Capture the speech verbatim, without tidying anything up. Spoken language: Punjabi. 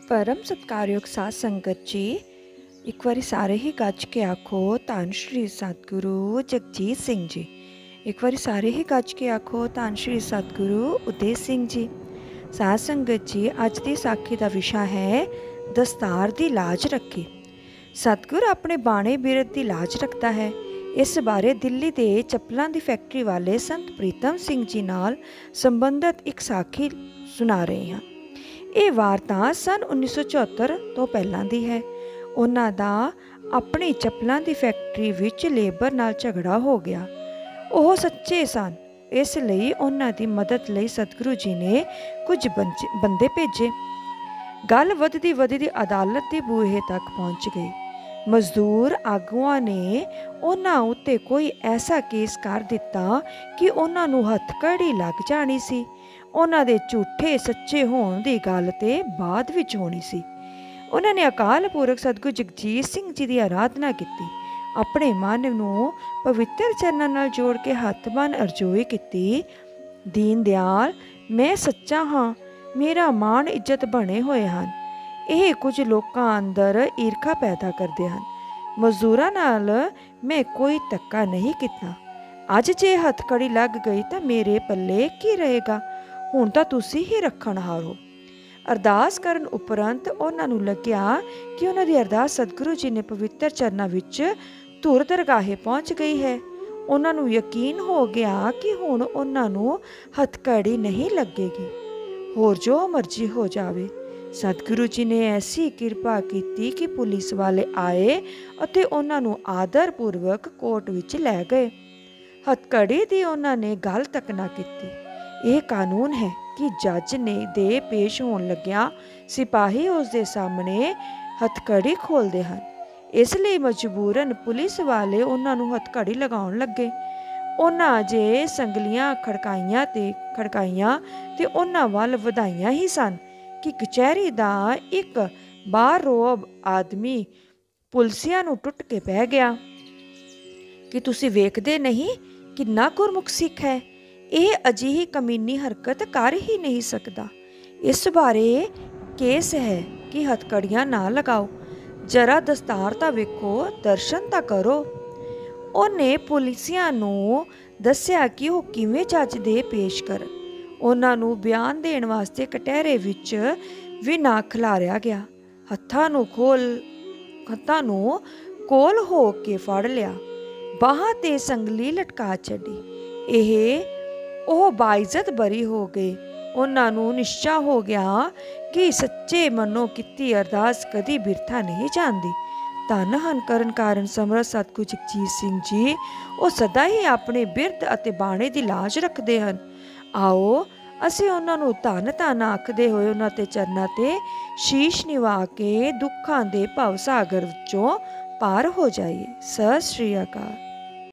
परम सत्कारयोग साध संगत जी, एक बारी सारे ही गज के आखो धन श्री सतगुरु जगजीत सिंह जी। एक बारी सारे ही गज के आखो धन श्री सतगुरु उदय सिंह जी। साध संगत जी, अज की साखी का विषय है दस्तार की लाज रखी। सतगुर अपने बाणे बिरद की लाज रखता है। इस बारे दिल्ली के चप्पलों की फैक्ट्री वाले संत प्रीतम सिंह जी नाल संबंधित एक साखी सुना रहे हैं। ਇਹ ਵਾਰਤਾ सन उन्नीस सौ चौहत्तर ਤੋਂ ਪਹਿਲਾਂ ਦੀ ਹੈ। ਉਹਨਾਂ ਦਾ ਆਪਣੀ ਚੱਪਲਾਂ ਦੀ ਫੈਕਟਰੀ ਵਿੱਚ ਲੇਬਰ ਨਾਲ ਝਗੜਾ ਹੋ ਗਿਆ। ਉਹ ਸੱਚੇ ਸਨ, ਇਸ ਲਈ ਉਹਨਾਂ ਦੀ ਮਦਦ ਲਈ ਸਤਿਗੁਰੂ ਜੀ ਨੇ ਕੁਝ ਬੰਦੇ ਭੇਜੇ। ਗੱਲ ਵਧਦੀ ਵਧਦੀ ਅਦਾਲਤ ਦੇ ਬੂਹੇ ਤੱਕ ਪਹੁੰਚ ਗਈ। ਮਜ਼ਦੂਰ ਆਗੂਆਂ ਨੇ ਉਹਨਾਂ ਉੱਤੇ ਕੋਈ ਐਸਾ ਕੇਸ ਕਰ ਦਿੱਤਾ ਕਿ ਉਹਨਾਂ ਨੂੰ ਹੱਥਕੜੀ ਲੱਗ ਜਾਣੀ ਸੀ। ਉਹਨਾਂ ਦੇ ਝੂਠੇ ਸੱਚੇ ਹੋਣ ਦੀ ਗੱਲ ਤੇ ਬਾਅਦ ਵਿੱਚ ਹੋਣੀ ਸੀ। ਉਹਨਾਂ ਨੇ ਅਕਾਲ ਪੁਰਖ ਸਤਿਗੁਰੂ ਜਗਜੀਤ ਸਿੰਘ ਜੀ ਦੀ ਆਰਾਧਨਾ ਕੀਤੀ। ਆਪਣੇ ਮਨ ਨੂੰ ਪਵਿੱਤਰ ਚਰਨਾਂ ਨਾਲ ਜੋੜ ਕੇ ਹੱਥ ਬੰਨ੍ਹ ਅਰਜ਼ੋਈ ਕੀਤੀ, ਦੀਨ ਦਿਆਲ, ਮੈਂ ਸੱਚਾ ਹਾਂ, ਮੇਰਾ ਮਾਣ ਇੱਜ਼ਤ ਬਣੇ ਹੋਏ ਹਨ। ਇਹ ਕੁਝ ਲੋਕਾਂ ਅੰਦਰ ਈਰਖਾ ਪੈਦਾ ਕਰਦੇ ਹਨ। ਮਜ਼ਦੂਰਾਂ ਨਾਲ ਮੈਂ ਕੋਈ ਧੱਕਾ ਨਹੀਂ ਕੀਤਾ। ਅੱਜ ਜੇ ਹੱਥਕੜੀ ਲੱਗ ਗਈ ਤਾਂ ਮੇਰੇ ਪੱਲੇ ਕੀ ਰਹੇਗਾ? ਹੁਣ ਤਾਂ ਤੁਸੀਂ ਹੀ ਰੱਖਣਹਾਰ ਹੋ। ਅਰਦਾਸ ਕਰਨ ਉਪਰੰਤ ਉਹਨਾਂ ਨੂੰ ਲੱਗਿਆ ਕਿ ਉਹਨਾਂ ਦੀ ਅਰਦਾਸ ਸਤਿਗੁਰੂ ਜੀ ਨੇ ਪਵਿੱਤਰ ਚਰਨਾਂ ਵਿੱਚ ਧੁਰ ਦਰਗਾਹੇ ਪਹੁੰਚ ਗਈ ਹੈ। ਉਹਨਾਂ ਨੂੰ ਯਕੀਨ ਹੋ ਗਿਆ ਕਿ ਹੁਣ ਉਹਨਾਂ ਨੂੰ ਹੱਥਕੜੀ ਨਹੀਂ ਲੱਗੇਗੀ। ਹੋਰ ਜੋ ਮਰਜ਼ੀ ਹੋ ਜਾਵੇ। ਸਤਿਗੁਰੂ ਜੀ ਨੇ ਐਸੀ ਕਿਰਪਾ ਕੀਤੀ ਕਿ ਪੁਲਿਸ ਵਾਲੇ ਆਏ ਅਤੇ ਉਹਨਾਂ ਨੂੰ ਆਦਰ ਪੂਰਵਕ ਕੋਰਟ ਵਿੱਚ ਲੈ ਗਏ। ਹੱਥਕੜੀ ਦੀ ਉਹਨਾਂ ਨੇ ਗੱਲ ਤੱਕ ਨਾ ਕੀਤੀ। ਇਹ ਕਾਨੂੰਨ ਹੈ ਕਿ ਜੱਜ ਨੇ ਦੇ ਪੇਸ਼ ਹੋਣ ਲੱਗਿਆ ਸਿਪਾਹੀ ਉਸ ਦੇ ਸਾਹਮਣੇ ਹੱਥਕੜੀ ਖੋਲ੍ਹਦੇ ਹਨ। ਇਸ ਲਈ ਮਜਬੂਰਨ ਪੁਲਿਸ ਵਾਲੇ ਉਹਨਾਂ ਨੂੰ ਹੱਥਕੜੀ ਲਗਾਉਣ ਲੱਗੇ। ਉਹਨਾਂ ਜੇ ਸੰਗਲੀਆਂ ਖੜਕਾਈਆਂ ਤੇ ਖੜਕਾਈਆਂ ਤੇ ਉਹਨਾਂ ਵੱਲ ਵਧਾਈਆਂ ਹੀ ਸਨ ਕਿ ਕਚਹਿਰੀ ਦਾ ਇੱਕ ਬਾਰਰੋਬ ਆਦਮੀ ਪੁਲਿਸੀਆਂ ਨੂੰ ਟੁੱਟ ਕੇ ਬਹਿ ਗਿਆ ਕਿ ਤੁਸੀਂ ਵੇਖਦੇ ਨਹੀਂ ਕਿੰਨਾ ਗੁਰਮੁਖ ਸਿੱਖ ਹੈ, ਇਹ ਅਜਿਹੀ ਕਮੀਨੀ ਹਰਕਤ ਕਰ ਹੀ ਨਹੀਂ ਸਕਦਾ। ਇਸ ਬਾਰੇ ਕੇਸ ਹੈ ਕਿ ਹੱਥਕੜੀਆਂ ਨਾ ਲਗਾਓ, ਜਰਾ ਦਸਤਾਰ ਤਾਂ ਵੇਖੋ, ਦਰਸ਼ਨ ਤਾਂ ਕਰੋ। ਉਹਨੇ ਪੁਲਿਸੀਆਂ ਨੂੰ ਦੱਸਿਆ ਕਿ ਉਹ ਕਿਵੇਂ ਜੱਜ ਦੇ ਪੇਸ਼ ਕਰਨ। ਉਹਨਾਂ ਨੂੰ ਬਿਆਨ ਦੇਣ ਵਾਸਤੇ ਕਟਹਿਰੇ ਵਿੱਚ ਵੀ ਨਾ ਖਿਲਾਰਿਆ ਗਿਆ। ਹੱਥਾਂ ਨੂੰ ਖੋਲ ਹੱਥਾਂ ਨੂੰ ਕੋਲ ਹੋ ਕੇ ਫੜ ਲਿਆ, ਬਾਹਾਂ ਤੇ ਸੰਗਲੀ ਲਟਕਾ ਛੱਡੀ। ਇਹ ਉਹ ਬਾਇਜ਼ਤ ਬਰੀ ਹੋ ਗਏ। ਉਹਨਾਂ ਨੂੰ ਨਿਸ਼ਚਾ ਹੋ ਗਿਆ ਕਿ ਸੱਚੇ ਮਨੋਂ ਕੀਤੀ ਅਰਦਾਸ ਕਦੀ ਬਿਰਥਾ ਨਹੀਂ ਜਾਂਦੀ। ਧੰਨ ਹਨ ਕਰਨ ਕਾਰਨ ਸਮਰਥ ਸਤਿਗੁਰੂ ਜਗਜੀਤ ਸਿੰਘ ਜੀ, ਉਹ ਸਦਾ ਹੀ ਆਪਣੇ ਬਿਰਧ ਅਤੇ ਬਾਣੇ ਦੀ ਲਾਜ ਰੱਖਦੇ ਹਨ। ਆਓ ਅਸੀਂ ਉਹਨਾਂ ਨੂੰ ਧੰਨ ਧੰਨ ਆਖਦੇ ਹੋਏ ਉਹਨਾਂ ਤੇ ਚਰਨਾਂ ਤੇ ਸ਼ੀਸ਼ ਨਿਵਾ ਕੇ ਦੁੱਖਾਂ ਦੇ ਭਵ ਸਾਗਰ ਵਿੱਚੋਂ ਪਾਰ ਹੋ ਜਾਈਏ। ਸਤਿ ਸ਼੍ਰੀ ਅਕਾਲ।